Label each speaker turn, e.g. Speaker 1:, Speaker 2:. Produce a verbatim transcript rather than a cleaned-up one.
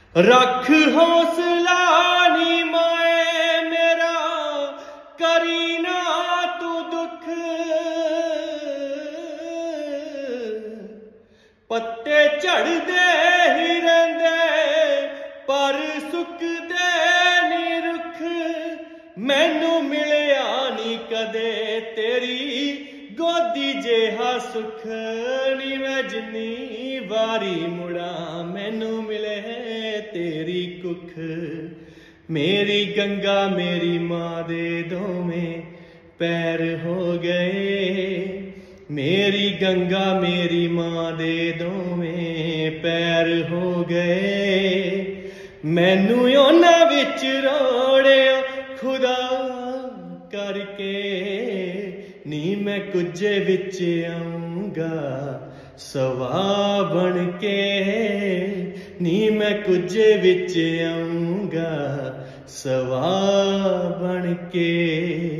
Speaker 1: रख हौसला नी माए मेरा करी ना तू दुख पत्ते झड़दे ही रहिंदे पर सुकदे नी रुख मैनू मिलिया नी कदे तेरी गोदी जेहा सुख नी मैं जिन्नी वारी मुड़ा मैनू मिले तेरी कुख मेरी गंगा मेरी माँ दे दोवें पैर हो गए मेरी गंगा मेरी माँ दे दोवें पैर हो गए मैनू उन्हां विच रोड़िया खुदा करके नी मैं कुजे विच आऊंगा सवा बन के नी मैं कुजे विच आऊंगा सवा बन के।